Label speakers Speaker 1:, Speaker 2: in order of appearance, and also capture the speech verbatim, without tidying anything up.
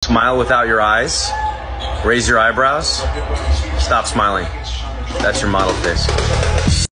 Speaker 1: Smile without your eyes. Raise your eyebrows. Stop smiling. That's your model face.